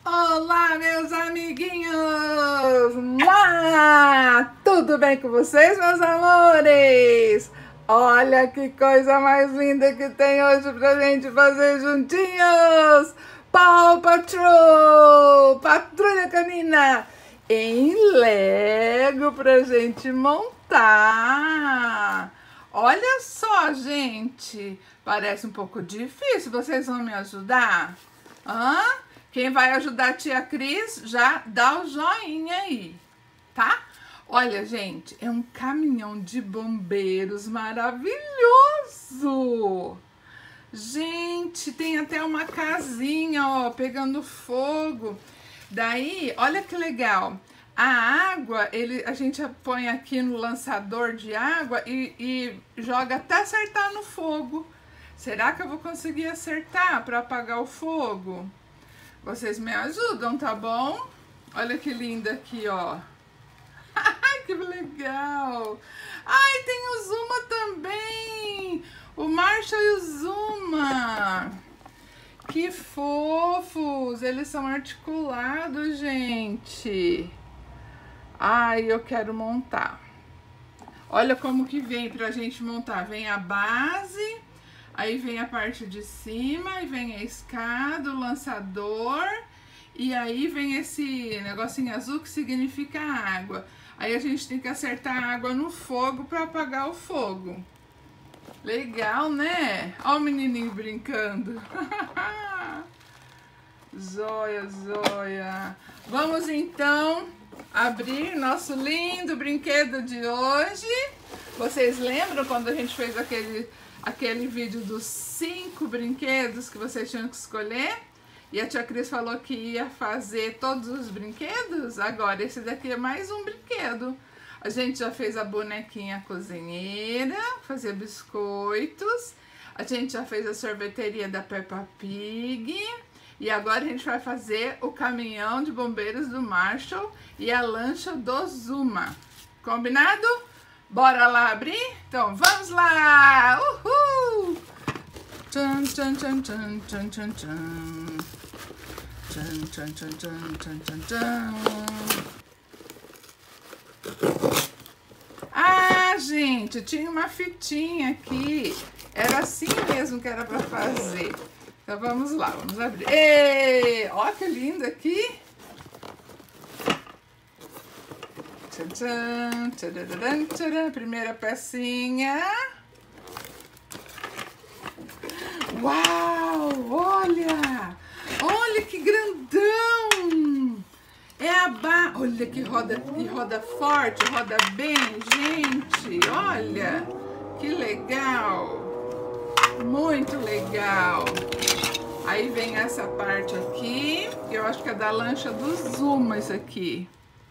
Olá, meus amiguinhos! Mua! Tudo bem com vocês, meus amores? Olha que coisa mais linda que tem hoje pra gente fazer juntinhos! Paw Patrol! Patrulha Canina! Em Lego pra gente montar! Olha só, gente! Parece um pouco difícil, vocês vão me ajudar? Hã? Quem vai ajudar a tia Cris, já dá o joinha aí, tá? Olha, gente, é um caminhão de bombeiros maravilhoso! Gente, tem até uma casinha, ó, pegando fogo. Daí, olha que legal. A água, a gente põe aqui no lançador de água e joga até acertar no fogo. Será que eu vou conseguir acertar para apagar o fogo? Vocês me ajudam, tá bom? Olha que linda aqui, ó. Que legal! Ai, tem o Zuma também! O Marshall e o Zuma! Que fofos! Eles são articulados, gente! Ai, eu quero montar. Olha como que vem pra gente montar. Vem a base, aí vem a parte de cima, e vem a escada, o lançador, e aí vem esse negocinho azul que significa água. Aí a gente tem que acertar a água no fogo para apagar o fogo. Legal, né? Olha o menininho brincando. Joia, joia. Vamos então abrir nosso lindo brinquedo de hoje. Vocês lembram quando a gente fez aquele vídeo dos 5 brinquedos que vocês tinham que escolher? E a tia Cris falou que ia fazer todos os brinquedos? Agora, esse daqui é mais um brinquedo. A gente já fez a bonequinha cozinheira, fazer biscoitos. A gente já fez a sorveteria da Peppa Pig. E agora a gente vai fazer o caminhão de bombeiros do Marshall e a lancha do Zuma. Combinado? Bora lá abrir? Então vamos lá! Uhul! Tchan, tchan, tchan, tchan, tchan, tchan, tchan. Tchan, tchan, tchan, tchan, tchan, tchan, tchan. Ah, gente, tinha uma fitinha aqui. Era assim mesmo que era para fazer. Então vamos lá, vamos abrir. Ei, ó que lindo aqui. Tchan, tchan, tcharam, tcharam. Primeira pecinha. Uau, olha! Olha que grandão! É a olha que roda forte, roda bem, gente! Olha, que legal! Muito legal! Aí vem essa parte aqui, que eu acho que é da lancha do Zuma, isso aqui.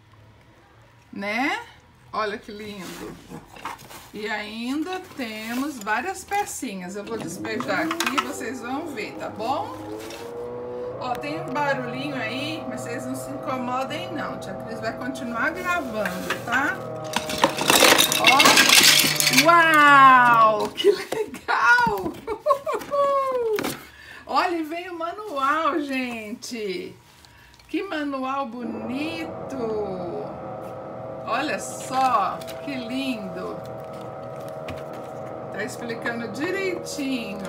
Né? Olha que lindo! E ainda temos várias pecinhas. Eu vou despejar aqui e vocês vão ver, tá bom? Ó, tem um barulhinho aí, mas vocês não se incomodem não. Tia Cris vai continuar gravando, tá? Ó. Uau! Que legal! Olha, e vem o manual, gente. Que manual bonito! Olha só, que lindo! Tá explicando direitinho.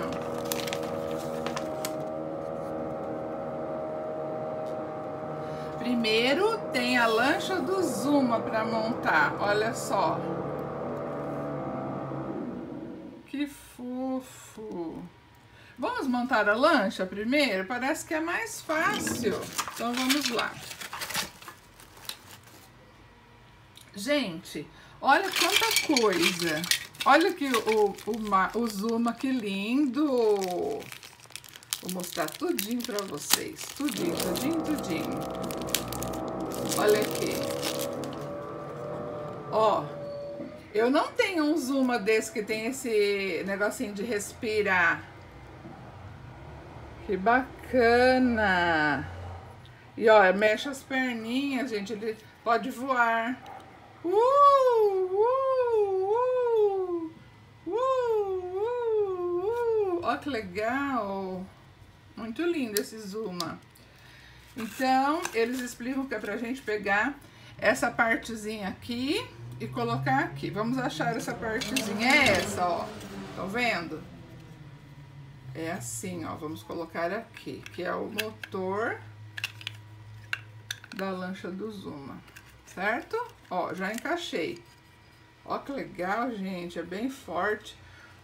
Primeiro tem a lancha do Zuma para montar, olha só. Que fofo. Vamos montar a lancha primeiro? Parece que é mais fácil. Então vamos lá. Gente, olha quanta coisa. Olha aqui o Zuma, que lindo. Vou mostrar tudinho pra vocês. Tudinho, tudinho, tudinho. Olha aqui. Ó, eu não tenho um Zuma desse que tem esse negocinho de respirar. Que bacana. E ó, mexe as perninhas, gente. Ele pode voar. Ó que legal. Muito lindo esse Zuma. Então, eles explicam que é pra gente pegar essa partezinha aqui e colocar aqui. Vamos achar essa partezinha. É essa, ó. Estão vendo? É assim, ó. Vamos colocar aqui, que é o motor da lancha do Zuma, certo? Ó, já encaixei. Ó que legal, gente. É bem forte.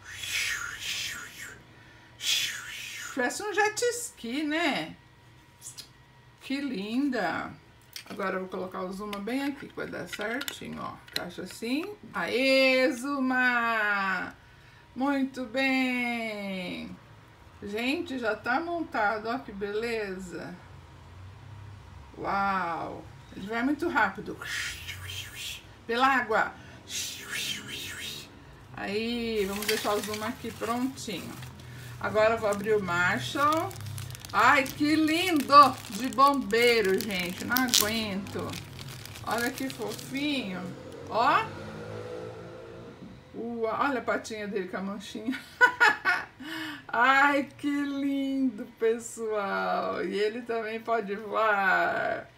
Parece um jet ski, né? Que linda! Agora eu vou colocar o Zuma bem aqui, que vai dar certinho, ó. Encaixa assim. Aê, Zuma! Muito bem! Gente, já tá montado, ó que beleza! Uau! Ele vai muito rápido. Pela água. Aí, vamos deixar o Zuma aqui prontinho. Agora eu vou abrir o Marshall. Ai, que lindo! De bombeiro, gente. Não aguento. Olha que fofinho. Ó. Olha a patinha dele com a manchinha. Ai, que lindo, pessoal. E ele também pode voar.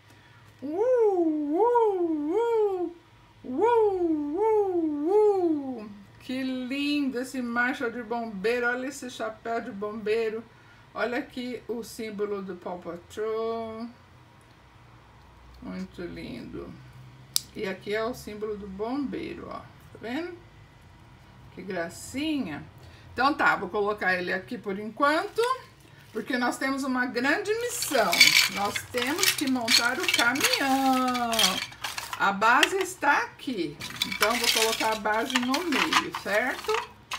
Que lindo esse Marshall de bombeiro. Olha esse chapéu de bombeiro. Olha aqui o símbolo do Paw Patrol. Muito lindo. E aqui é o símbolo do bombeiro, ó. Tá vendo? Que gracinha. Então tá, vou colocar ele aqui por enquanto, porque nós temos uma grande missão. Nós temos que montar o caminhão. A base está aqui. Então vou colocar a base no meio, certo?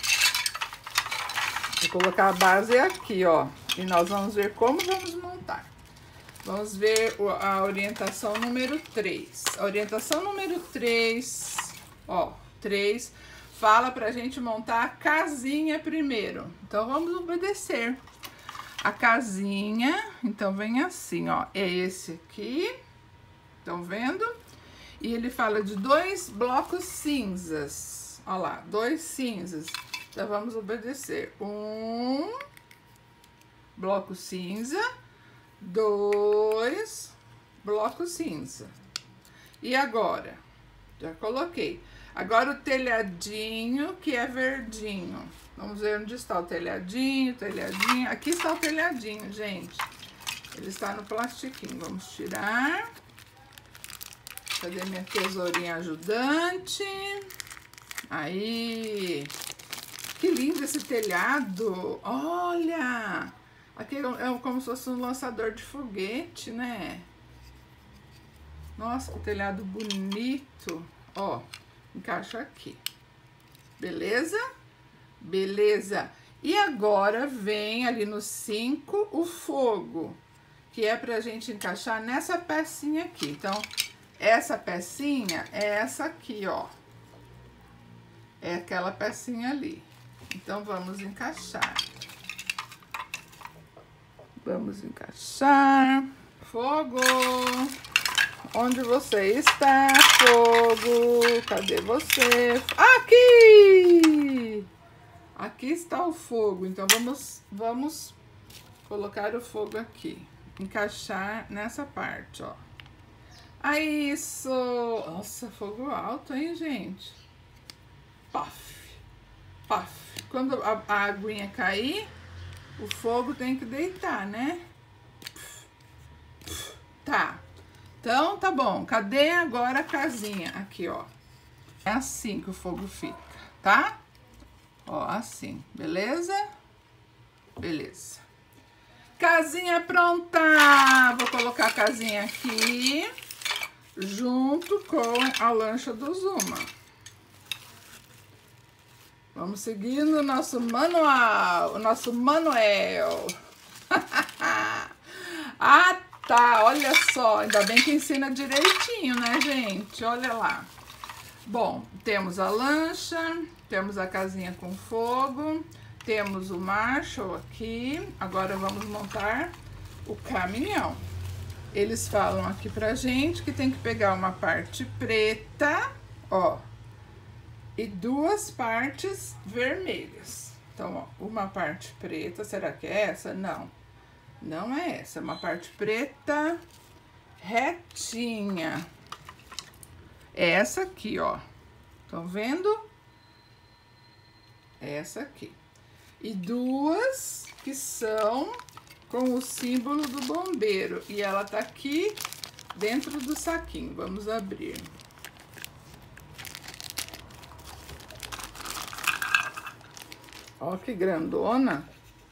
Vou colocar a base aqui, ó. E nós vamos ver como vamos montar. Vamos ver a orientação número 3. A orientação número 3, ó, 3, fala pra gente montar a casinha primeiro. Então, vamos obedecer. A casinha, então, vem assim, ó. É esse aqui, estão vendo? E ele fala de 2 blocos cinzas. Ó lá, 2 cinzas. Então, vamos obedecer. 1 bloco cinza, 2 blocos cinza. E agora? Já coloquei. Agora o telhadinho, que é verdinho. Vamos ver onde está o telhadinho, telhadinho. Aqui está o telhadinho, gente. Ele está no plastiquinho. Vamos tirar. Cadê minha tesourinha ajudante? Aí. Que lindo esse telhado. Olha! Aqui é como se fosse um lançador de foguete, né? Nossa, que telhado bonito. Ó, encaixa aqui. Beleza? Beleza. E agora vem ali no 5 o fogo, que é pra gente encaixar nessa pecinha aqui. Então, essa pecinha é essa aqui, ó. É aquela pecinha ali. Então, vamos encaixar. Vamos encaixar. Fogo! Onde você está, fogo? Cadê você? Aqui! Aqui está o fogo. Então, vamos colocar o fogo aqui. Encaixar nessa parte, ó. Ah, isso! Nossa, fogo alto, hein, gente? Paf! Paf! Quando a aguinha cair, o fogo tem que deitar, né? Tá. Então, tá bom. Cadê agora a casinha? Aqui, ó. É assim que o fogo fica, tá? Ó, assim. Beleza? Beleza. Casinha pronta! Vou colocar a casinha aqui, junto com a lancha do Zuma. Vamos seguindo o nosso manual, o nosso Manuel. Ah, tá, olha só, ainda bem que ensina direitinho, né, gente? Olha lá. Bom, temos a lancha, temos a casinha com fogo, temos o Marshall aqui. Agora vamos montar o caminhão. Eles falam aqui pra gente que tem que pegar uma parte preta, ó, e 2 partes vermelhas. Então, ó, uma parte preta, será que é essa? Não. Não é essa, é uma parte preta retinha. É essa aqui, ó. Estão vendo? É essa aqui. E duas que são com o símbolo do bombeiro. E ela tá aqui dentro do saquinho. Vamos abrir. Ó que grandona.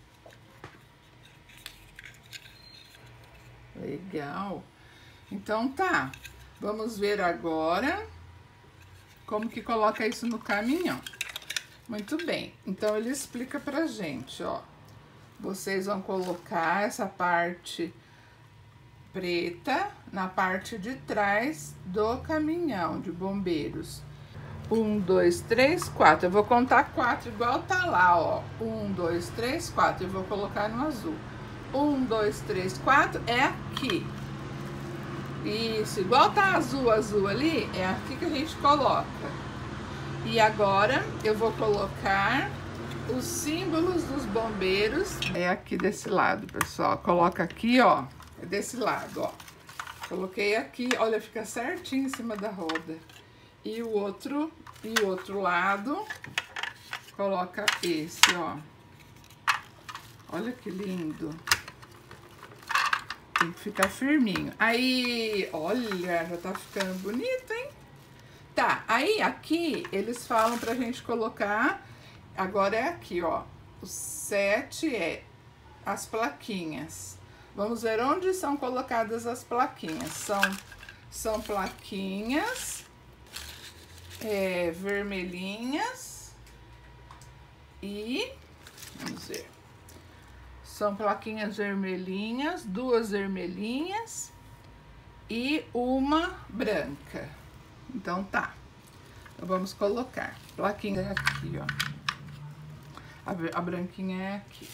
Legal. Então tá. Vamos ver agora como que coloca isso no caminhão. Muito bem. Então ele explica pra gente, ó. Vocês vão colocar essa parte preta na parte de trás do caminhão de bombeiros. 1, 2, 3, 4. Eu vou contar 4 igual tá lá, ó. 1, 2, 3, 4. Eu vou colocar no azul. 1, 2, 3, 4 é aqui. Isso, igual tá azul ali, é aqui que a gente coloca. E agora eu vou colocar os símbolos dos bombeiros. É aqui desse lado, pessoal. Coloca aqui, ó. É desse lado, ó. Coloquei aqui, olha, fica certinho em cima da roda. E o outro lado, coloca esse, ó. Olha que lindo. Tem que ficar firminho. Aí, olha, já tá ficando bonito, hein? Tá, aí aqui eles falam pra gente colocar, agora é aqui, ó. O 7 é as plaquinhas. Vamos ver onde são colocadas as plaquinhas. São plaquinhas vermelhinhas e, vamos ver, são plaquinhas vermelhinhas, 2 vermelhinhas e uma branca. Então tá, então vamos colocar. Plaquinha é aqui, ó. A branquinha é aqui.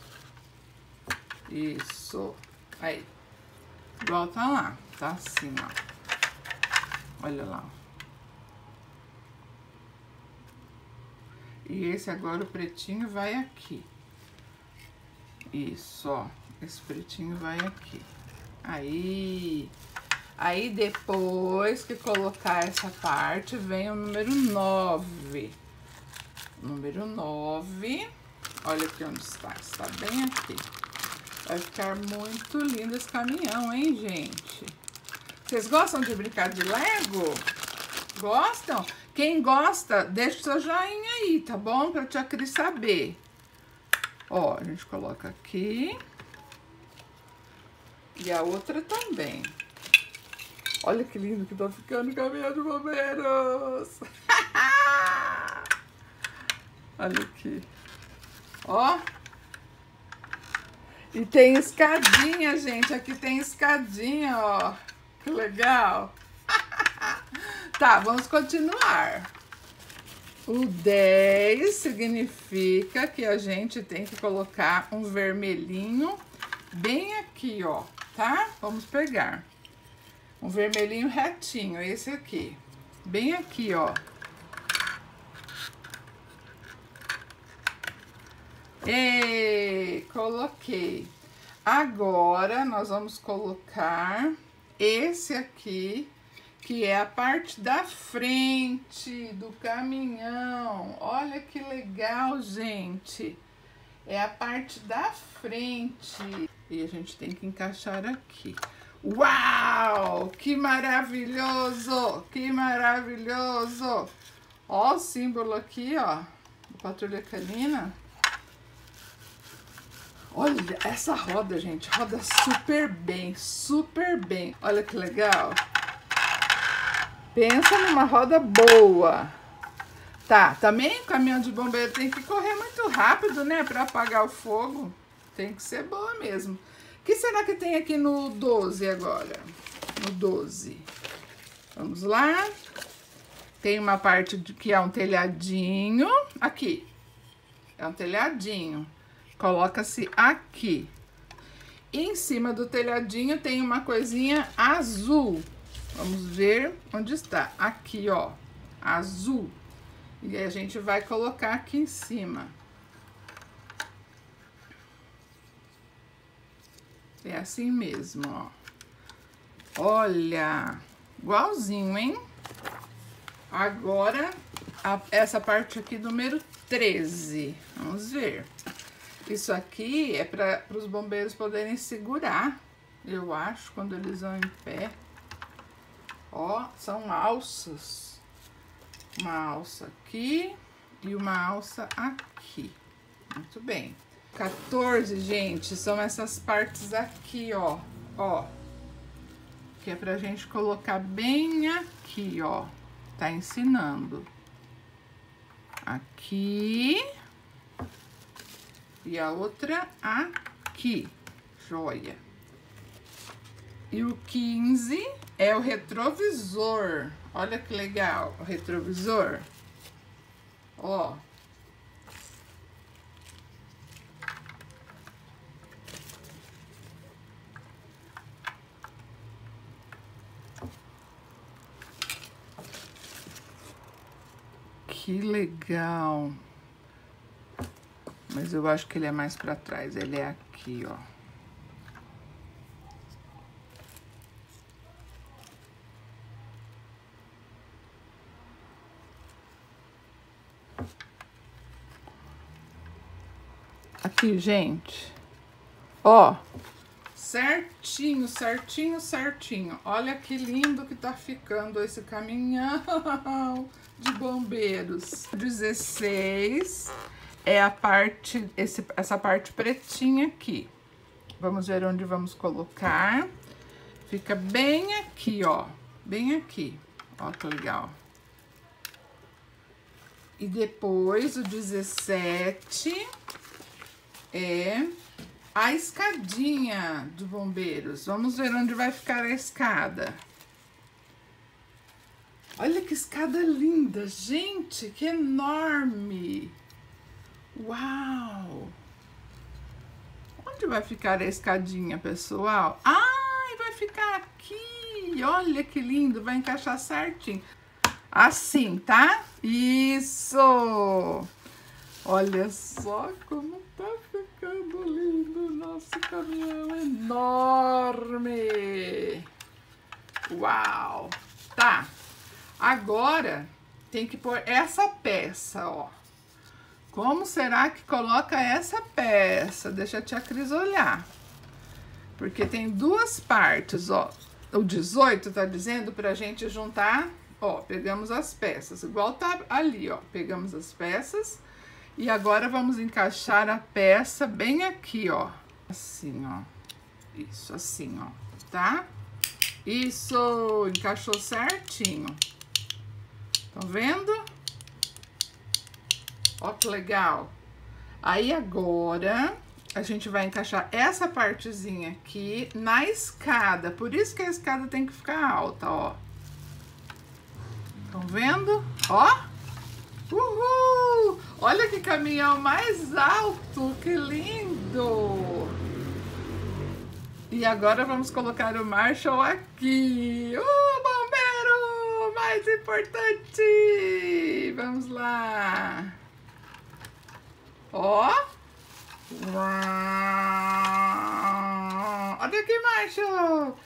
Isso, aí. Igual tá lá, tá assim, ó. Olha lá, ó. E esse agora, o pretinho, vai aqui. Isso, ó. Esse pretinho vai aqui. Aí depois que colocar essa parte, vem o número 9. Número 9. Olha aqui onde está. Está bem aqui. Vai ficar muito lindo esse caminhão, hein, gente? Vocês gostam de brincar de Lego? Gostam? Quem gosta, deixa o seu joinha aí, tá bom? Pra tia Cris saber. Ó, a gente coloca aqui. E a outra também. Olha que lindo que tá ficando o caminhão de bombeiros. Olha aqui. Ó. E tem escadinha, gente. Aqui tem escadinha, ó. Que legal. Tá, vamos continuar. O 10 significa que a gente tem que colocar um vermelhinho bem aqui, ó, tá? Vamos pegar um vermelhinho retinho, esse aqui. Bem aqui, ó. E coloquei. Agora, nós vamos colocar esse aqui, que é a parte da frente do caminhão. Olha que legal, gente. É a parte da frente. E a gente tem que encaixar aqui. Uau! Que maravilhoso! Que maravilhoso! Ó o símbolo aqui, ó. Do Patrulha Canina. Olha essa roda, gente. Roda super bem, super bem. Olha que legal. Pensa numa roda boa. Tá, também o caminhão de bombeiro tem que correr muito rápido, né? Pra apagar o fogo. Tem que ser boa mesmo. O que será que tem aqui no 12 agora? No 12. Vamos lá. Tem uma parte que é um telhadinho. Aqui. É um telhadinho. Coloca-se aqui. E em cima do telhadinho tem uma coisinha azul. Vamos ver onde está. Aqui, ó. Azul. E aí a gente vai colocar aqui em cima. É assim mesmo, ó. Olha, igualzinho, hein? Agora, essa parte aqui, número 13. Vamos ver. Isso aqui é para os bombeiros poderem segurar, eu acho, quando eles vão em pé. Ó, são alças. Uma alça aqui e uma alça aqui. Muito bem. 14, gente, são essas partes aqui, ó. Ó. Que é pra gente colocar bem aqui, ó. Tá ensinando. Aqui. E a outra aqui. Joia. E o 15 é o retrovisor. Olha que legal, o retrovisor. Ó. Que legal. Mas eu acho que ele é mais pra trás. Ele é aqui, ó. Aqui, gente. Ó. Certinho, certinho, certinho. Olha que lindo que tá ficando esse caminhão de bombeiros. 16 é a parte, essa parte pretinha aqui. Vamos ver onde vamos colocar. Fica bem aqui, ó. Bem aqui. Ó, que legal. E depois o 17 é a escadinha de bombeiros. Vamos ver onde vai ficar a escada. Olha que escada linda, gente, que enorme. Uau! Onde vai ficar a escadinha, pessoal? Ai, vai ficar aqui. Olha que lindo, vai encaixar certinho. Assim, tá? Isso! Olha só como tá ficando lindo o nosso caminhão enorme. Uau! Tá. Agora, tem que pôr essa peça, ó. Como será que coloca essa peça? Deixa a tia Cris olhar. Porque tem duas partes, ó. O 18 tá dizendo pra gente juntar, ó, pegamos as peças. Igual tá ali, ó. Pegamos as peças e agora vamos encaixar a peça bem aqui, ó. Assim, ó. Isso, assim, ó. Tá? Isso! Encaixou certinho. Estão vendo? Ó que legal. Aí agora a gente vai encaixar essa partezinha aqui na escada. Por isso que a escada tem que ficar alta, ó. Estão vendo? Ó. Uhul! Olha que caminhão mais alto, que lindo! E agora vamos colocar o Marshall aqui. Bombeiro mais importante! Vamos lá! Ó! Olha aqui, Marshall!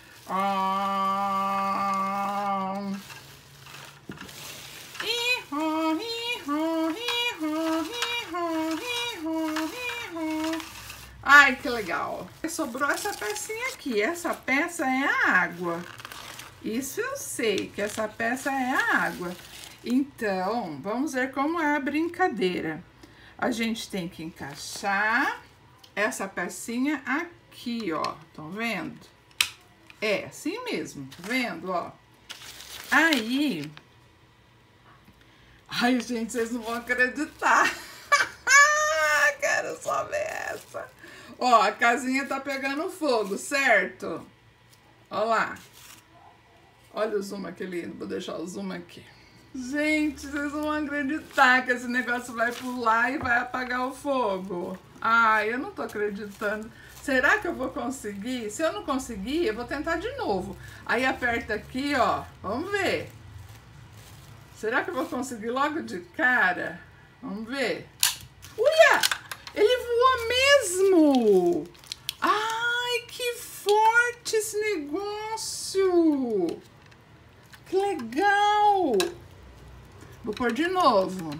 Ai, que legal! Sobrou essa pecinha aqui. Essa peça é a água. Isso eu sei, que essa peça é a água. Então, vamos ver como é a brincadeira. A gente tem que encaixar essa pecinha aqui, ó. Estão vendo? É, assim mesmo, tá vendo, ó? Aí... Ai, gente, vocês não vão acreditar. Quero só ver essa. Ó, a casinha tá pegando fogo, certo? Ó lá. Olha o zoom aqui lindo. Vou deixar o zoom aqui. Gente, vocês não vão acreditar que esse negócio vai pular e vai apagar o fogo. Ai, eu não tô acreditando. Será que eu vou conseguir? Se eu não conseguir, eu vou tentar de novo. Aí aperta aqui, ó. Vamos ver. Será que eu vou conseguir logo de cara? Vamos ver. Uia! Ele voou mesmo! Ai, que forte esse negócio! Que legal! Vou pôr de novo.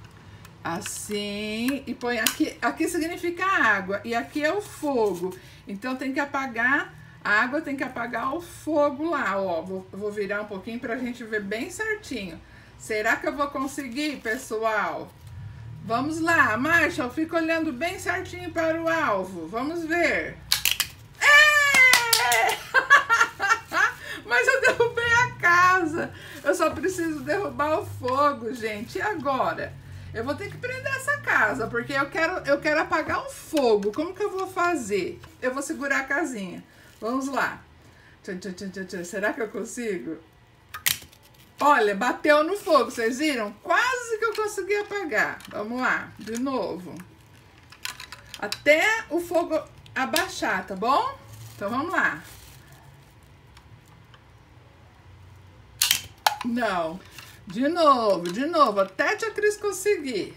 Assim, e põe aqui. Aqui significa água e aqui é o fogo. Então tem que apagar, a água tem que apagar o fogo lá, ó. Vou virar um pouquinho pra gente ver bem certinho. Será que eu vou conseguir, pessoal? Vamos lá, Marshall, fica olhando bem certinho para o alvo. Vamos ver. Mas eu derrubei a casa. Eu só preciso derrubar o fogo, gente. E agora? Eu vou ter que prender essa casa, porque eu quero apagar o fogo. Como que eu vou fazer? Eu vou segurar a casinha. Vamos lá. Será que eu consigo? Olha, bateu no fogo, vocês viram? Quase que eu consegui apagar. Vamos lá, de novo. Até o fogo abaixar, tá bom? Então vamos lá. Não. De novo, até a tia Cris conseguir.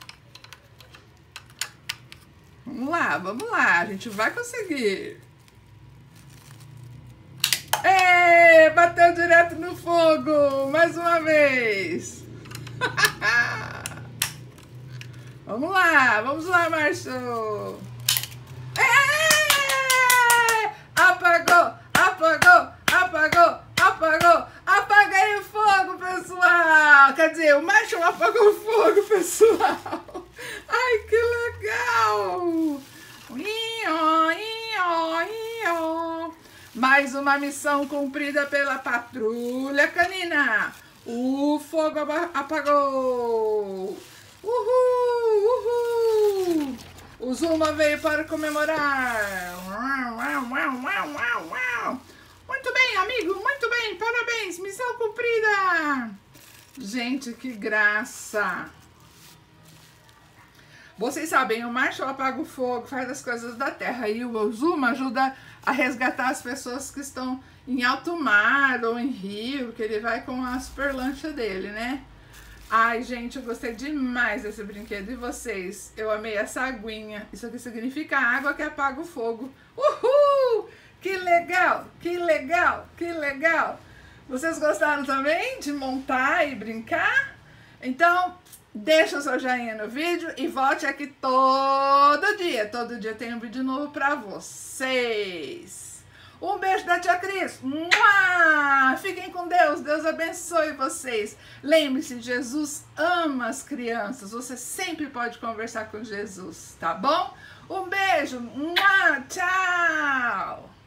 Vamos lá, a gente vai conseguir. Ê, bateu direto no fogo, mais uma vez. Vamos lá, Marshall. Apaguei o fogo, pessoal. Quer dizer, o Marshall apagou o fogo, pessoal. Ai, que legal. Mais uma missão cumprida pela patrulha canina. O fogo apagou. Uhul. O Zuma veio para comemorar. Muito bem, amigo, muito bem, parabéns, missão cumprida. Gente, que graça. Vocês sabem, o Marshall apaga o fogo, faz as coisas da terra, e o Zuma ajuda a resgatar as pessoas que estão em alto mar ou em rio, que ele vai com a super lancha dele, né? Ai, gente, eu gostei demais desse brinquedo. E vocês? Eu amei essa aguinha. Isso aqui significa água que apaga o fogo. Uhul! Que legal! Que legal! Que legal! Vocês gostaram também de montar e brincar? Então, deixa o seu joinha no vídeo e volte aqui todo dia. Todo dia tem um vídeo novo pra vocês. Um beijo da tia Cris. Mua! Fiquem com Deus. Deus abençoe vocês. Lembre-se, Jesus ama as crianças. Você sempre pode conversar com Jesus, tá bom? Um beijo. Mua! Tchau!